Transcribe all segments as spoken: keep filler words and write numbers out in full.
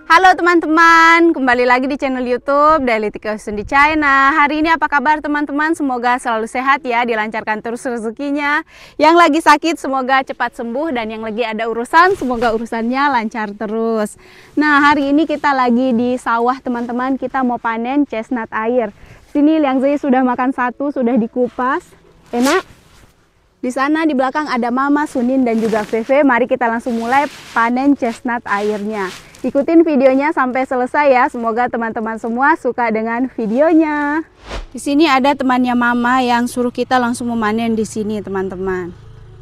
Halo teman-teman, kembali lagi di channel YouTube Daily Tikus di China. Hari ini apa kabar teman-teman? Semoga selalu sehat ya, dilancarkan terus rezekinya. Yang lagi sakit semoga cepat sembuh, dan yang lagi ada urusan semoga urusannya lancar terus. Nah, hari ini kita lagi di sawah teman-teman. Kita mau panen chestnut air. Sini Liang Zi sudah makan satu, sudah dikupas. Enak. Di sana di belakang ada Mama, Sunin dan juga Feve. Mari kita langsung mulai panen chestnut airnya. Ikutin videonya sampai selesai ya. Semoga teman-teman semua suka dengan videonya. Di sini ada temannya Mama yang suruh kita langsung memanen di sini, teman-teman.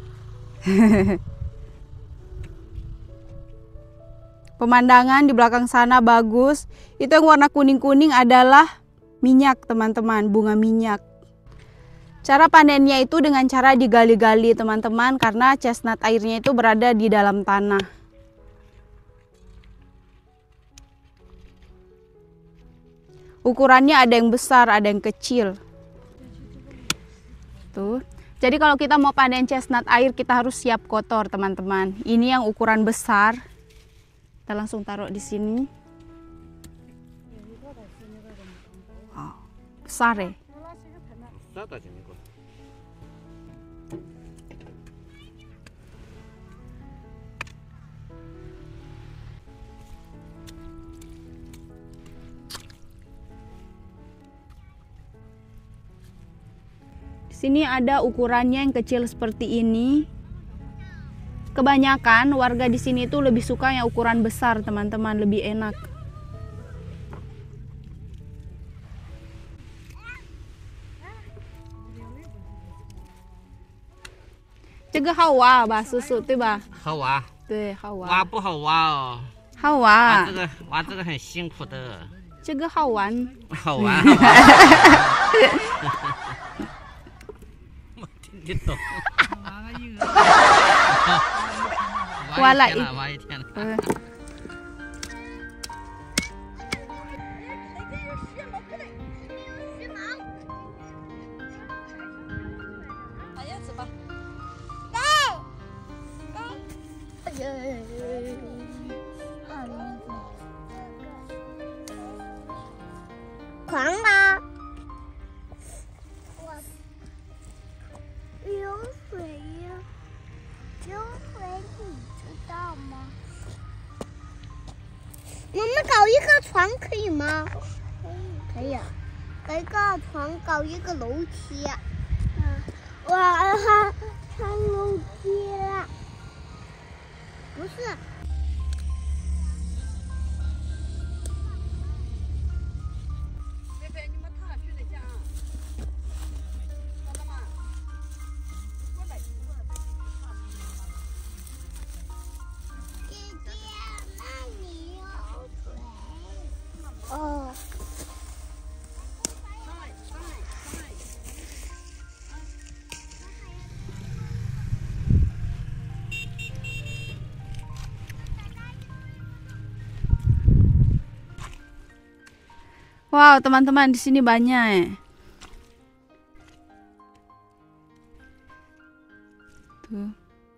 Pemandangan di belakang sana bagus. Itu yang warna kuning-kuning adalah minyak, teman-teman, bunga minyak. Cara panennya itu dengan cara digali-gali, teman-teman, karena chestnut airnya itu berada di dalam tanah. Ukurannya ada yang besar, ada yang kecil. Tuh. Jadi kalau kita mau panen chestnut air, kita harus siap kotor, teman-teman. Ini yang ukuran besar. Kita langsung taruh di sini. Wow, besar ya. Sini ada ukurannya yang kecil seperti ini. Kebanyakan warga di sini itu lebih suka yang ukuran besar, teman-teman, lebih enak. Jaga hawa ba susu, 对吧？ 好挖， 对，好挖。 挖不好挖哦， 好挖。 挖这个挖这个很辛苦的。 这个好玩。 好玩，好玩。我听得懂。挖了一天了，挖一天了。 嗯。 狂吗？流水呀，流水你知道吗？我们搞一个床可以吗？可以，可以啊。搞一个床，搞一个楼梯。嗯，我还上楼梯了。不是。哦， wow, teman-teman, di sini banyak ya. Tuh.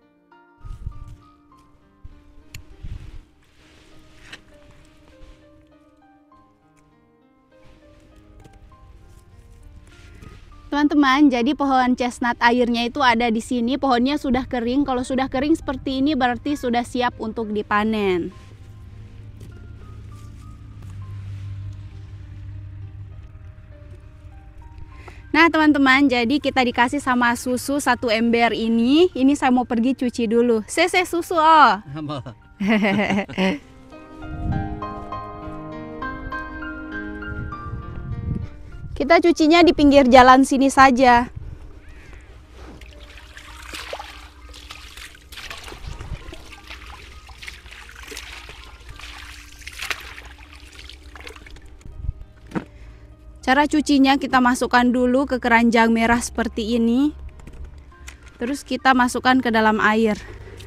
Teman-teman, jadi pohon chestnut airnya itu ada di sini. Pohonnya sudah kering. Kalau sudah kering seperti ini berarti sudah siap untuk dipanen. Nah, teman-teman, jadi kita dikasih sama susu satu ember ini. Ini saya mau pergi cuci dulu. Sese susu oh. Kita cucinya di pinggir jalan sini saja. Cara cucinya kita masukkan dulu ke keranjang merah seperti ini. Terus kita masukkan ke dalam air.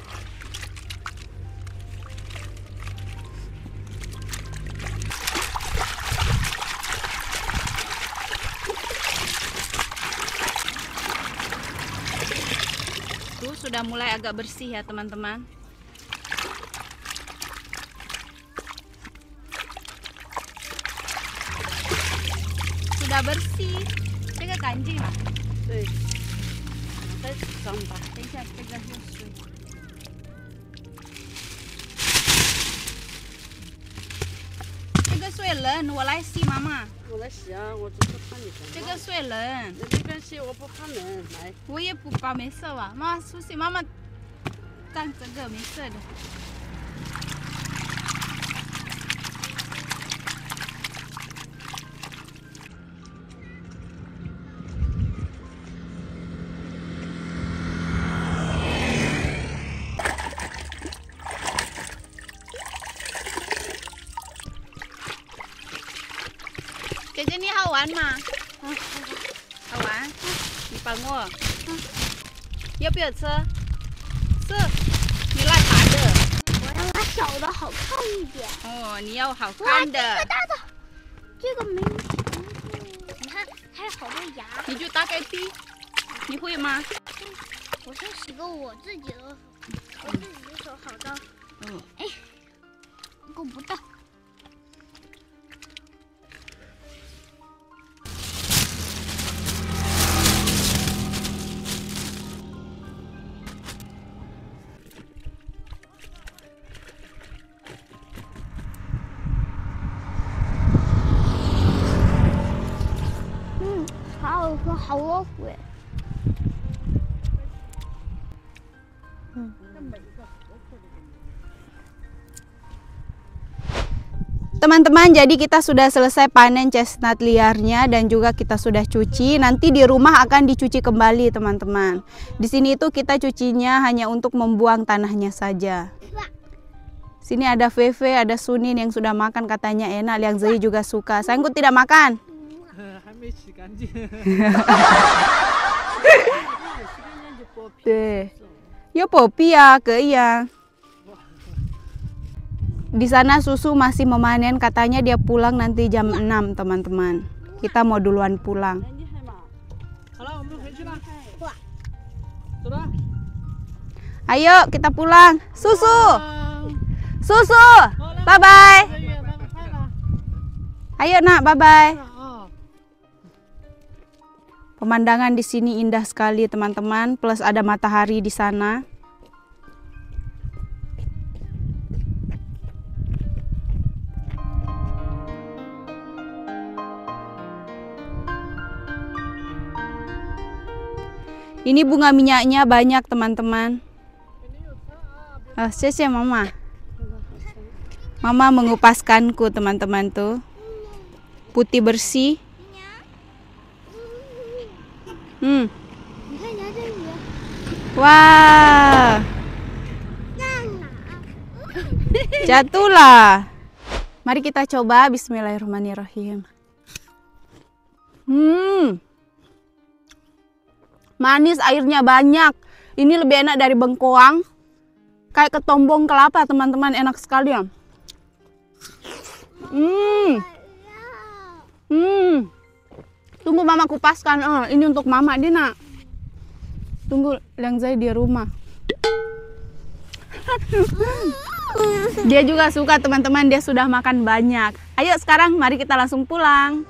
Tuh sudah mulai agak bersih ya teman-teman. sudah bersih. Jaga kanjing lah. 对，再脏吧。 等一下，这个用水。这个水冷，我来洗妈妈。 我来洗啊，我只是怕你脏。 这个水冷， 那没关系，我不怕冷。来， 我也不怕，没事吧？妈妈出去，妈妈干这个没事的。姐姐你好玩吗？好玩？你帮我。要不要吃？是，你拉大的。 我要拿小的好看一点。 哦，你要好哇，这看的。 个大的，这个没。你看，还有好多牙。 你就打开滴，你会吗？ 我先洗个我自己的手，我自己的手好脏。 嗯。 哎，够不到。好好好多水。嗯。 Teman-teman, jadi kita sudah selesai panen chestnut liarnya dan juga kita sudah cuci. Nanti di rumah akan dicuci kembali, teman-teman. Di sini itu kita cucinya hanya untuk membuang tanahnya saja. Sini ada Feve, ada Sunin yang sudah makan, katanya enak. Liang Zei juga suka. Sayangku tidak makan. Deh. Yo popi ya, ke iya. Di sana Susu masih memanen, katanya dia pulang nanti jam enam, teman-teman. Kita mau duluan pulang. Ayo kita pulang. Susu. Susu. Bye-bye. Ayo nak, bye-bye. Pemandangan di sini indah sekali, teman-teman. Plus ada matahari di sana. Ini bunga minyaknya banyak, teman-teman. Oh, sese mama. Mama mengupaskanku, teman-teman tuh. Putih bersih. Hmm. Wah. Jatuhlah. Mari kita coba. Bismillahirrahmanirrahim. Hmm. Manis, airnya banyak. Ini lebih enak dari bengkoang. Kayak ketombong kelapa, teman-teman. Enak sekali ya. Hmm. Hmm. Tunggu mama kupaskan. Oh, ini untuk mama, dia nak. Tunggu Liang Zei di rumah. Dia juga suka, teman-teman. Dia sudah makan banyak. Ayo sekarang mari kita langsung pulang.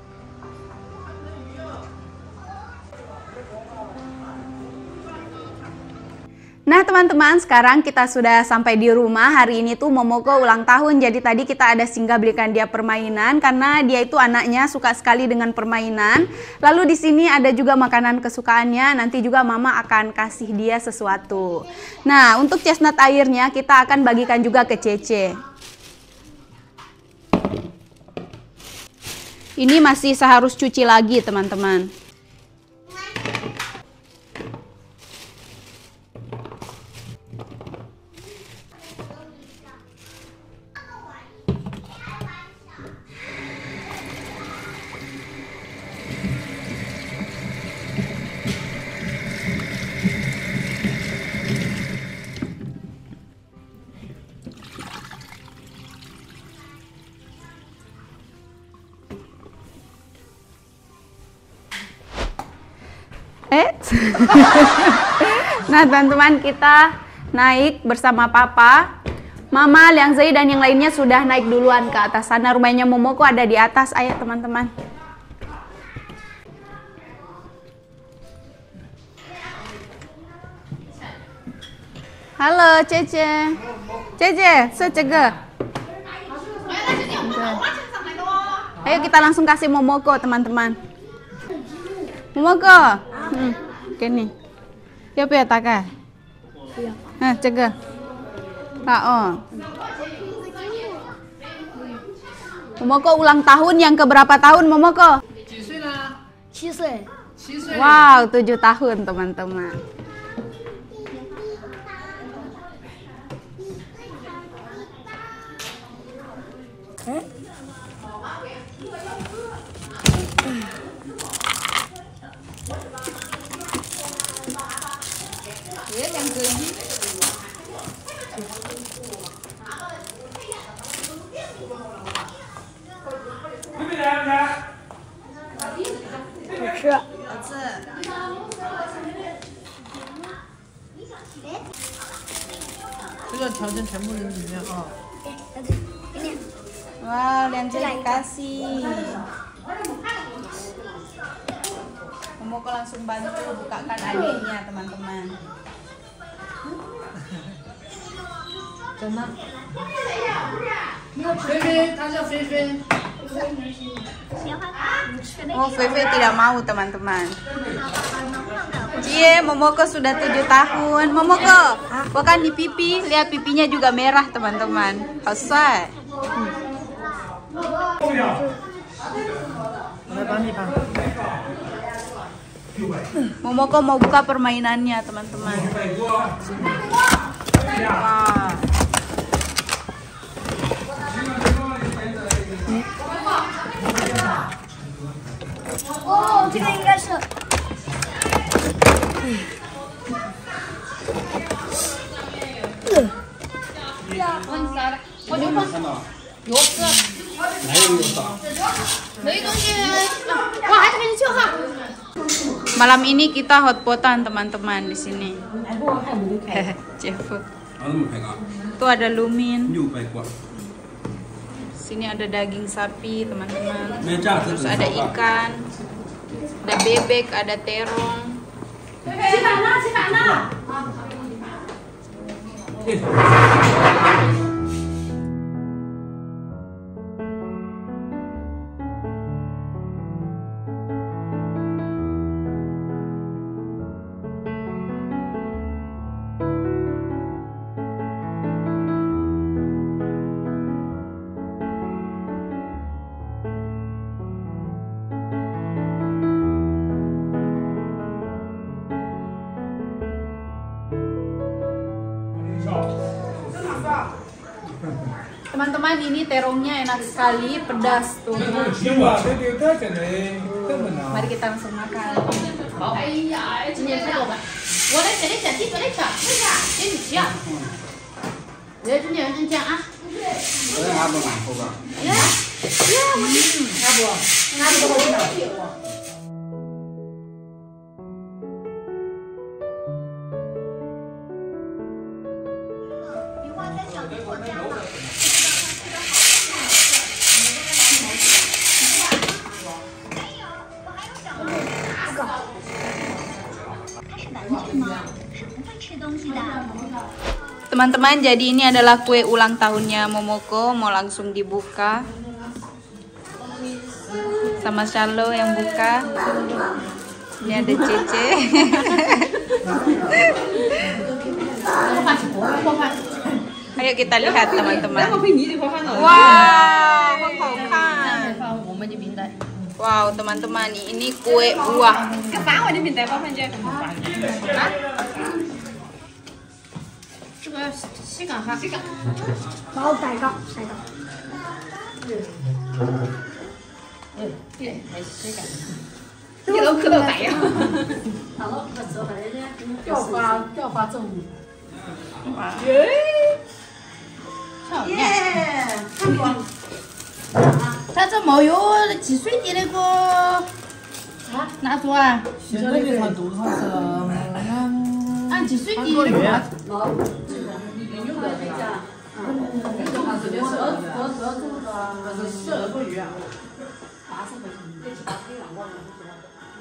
Nah teman-teman, sekarang kita sudah sampai di rumah. Hari ini tuh Momoko ulang tahun. Jadi tadi kita ada singgah belikan dia permainan karena dia itu anaknya suka sekali dengan permainan. Lalu di sini ada juga makanan kesukaannya. Nanti juga mama akan kasih dia sesuatu. Nah, untuk chestnut airnya kita akan bagikan juga ke Cece. Ini masih seharus cuci lagi, teman-teman. Eh, nah teman-teman, kita naik bersama papa, mama, Liang Zei dan yang lainnya sudah naik duluan ke atas sana. Rumahnya Momoko ada di atas. Ayo teman-teman. Halo, Cece. Cece, se这个. Ayo kita langsung kasih Momoko, teman-teman. Momoko. Hmm, gini. Ya, ya, taka. Nah, jaga. Nah, Momoko ulang tahun yang keberapa tahun, Momoko? Wow, tujuh tahun, teman-teman. Wow, Lianze dikasih. Momoko langsung bantu bukakan adiknya, teman-teman. Oh, Fefe tidak mau, teman-teman. Cie, Momoko sudah tujuh tahun. Momoko, bukan di pipi, lihat pipinya juga merah, teman-teman. Hosai. Momoko mau buka permainannya, teman-teman. Wow. Oh, 这个应该是。 Malam ini kita hotpotan, teman-teman, di sini. Jeff. Tuh ada lumin. Sini ada daging sapi, teman-teman. Terus ada ikan, ada bebek, ada terong. Teman-teman, ini terongnya enak sekali, pedas tuh. Mari kita langsung makan. Teman-teman, jadi ini adalah kue ulang tahunnya Momoko, mau langsung dibuka sama Shalo yang buka. Ini ada Cece. Ayo kita lihat, teman-teman. Wow, wow, teman-teman, ini kue buah.他这毛有几岁的那个啊？拿走啊？按几岁的那个？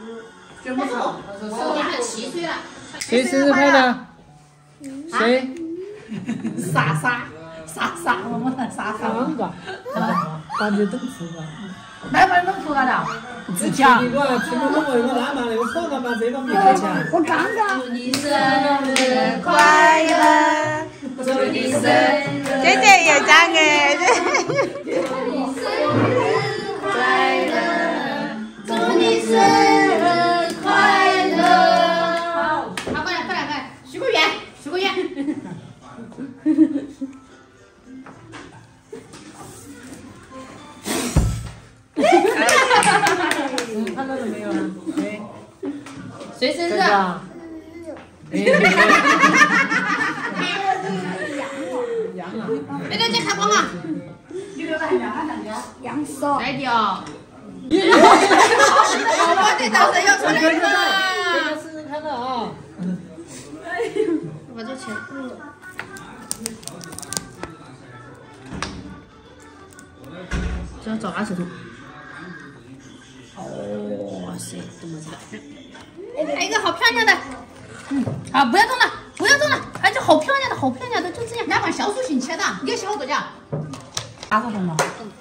谁生日快乐？谁？ 傻傻傻傻，我们傻傻。 三个，感觉都吃了。 来把弄出来了，自家。 一个听不懂为我那嘛那个错了嘛，这个没开起来。 我刚刚。 祝你生日快乐，祝你生日，姐姐也唱哎。祝你生日快乐，祝你生日快乐。好，好，快点，快点，快点，许个愿，许个愿。 看到了没有啊？哎， 谁生日啊？ 羊啊！ 别在这开光啊！ 你留在羊那里，羊少。 来掉。我这张是要出来这个了。 试试看了啊！ 把这钱。只要找二十头。哇塞，这么大！来一个好漂亮的。嗯，好，不要动了，不要动了。哎，这好漂亮的，好漂亮的，就这样。两把小手型切的，你给小好多点。 二十分了。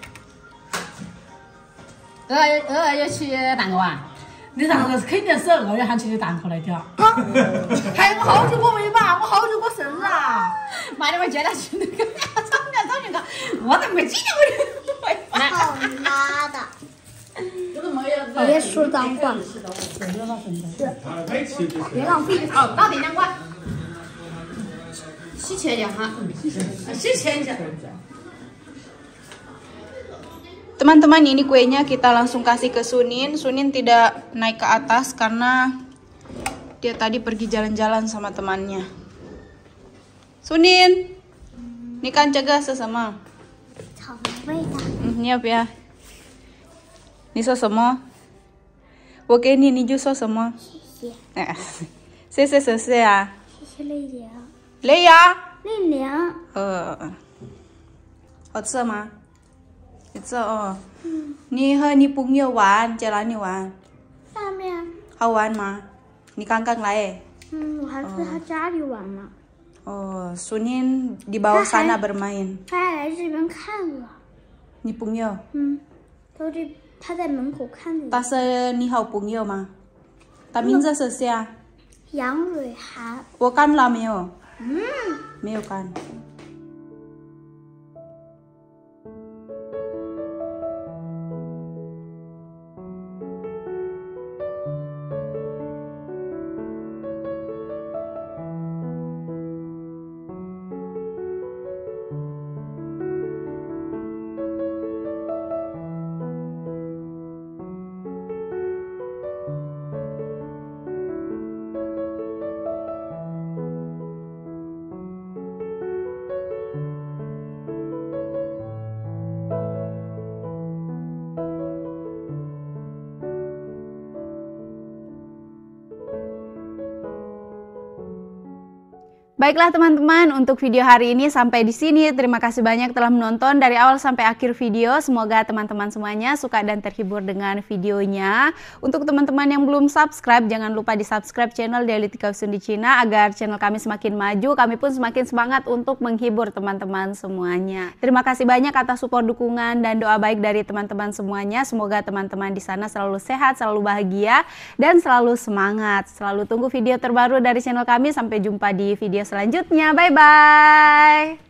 二二二要去蛋糕啊？ 你上次肯定是二月喊起的蛋壳来的。还我好久过尾巴，我好久过生日啊！ 妈的，我接他去那个找你找你个，我都没记得我的。 好妈的！ 别说脏话。 别浪费。 好，搞定两个。洗切点哈， 洗切一下。 Teman-teman, ini kuenya kita langsung kasih ke Sunin. Sunin tidak naik ke atas karena dia tadi pergi jalan-jalan sama temannya. Sunin, ini kan jaga sesama. 草莓味的。 嗯，你要不要？你说什么？我给你，你就说什么？ 谢谢。 哎，谢谢谢谢啊。 谢谢丽玲。 雷呀？ 丽玲。 呃，好吃吗？ Itu oh. Ni he ni punya wan, jalan ni wan. 上面。 好玩吗？你刚刚来。 嗯，我还在他家里玩呢。 哦 ，Sunin di bawah sana bermain。 他还来这边看了。 你朋友？ 嗯，他这他在门口看着。 他是你好朋友吗？他名字是谁？ 杨蕊涵。 我看了没有？ 嗯， 没有看。 Baiklah teman-teman, untuk video hari ini sampai di sini. Terima kasih banyak telah menonton dari awal sampai akhir video. Semoga teman-teman semuanya suka dan terhibur dengan videonya. Untuk teman-teman yang belum subscribe, jangan lupa di subscribe channel Daily Tika Usundi Cina agar channel kami semakin maju. Kami pun semakin semangat untuk menghibur teman-teman semuanya. Terima kasih banyak atas support, dukungan, dan doa baik dari teman-teman semuanya. Semoga teman-teman di sana selalu sehat, selalu bahagia, dan selalu semangat. Selalu tunggu video terbaru dari channel kami. Sampai jumpa di video selanjutnya. Bye-bye.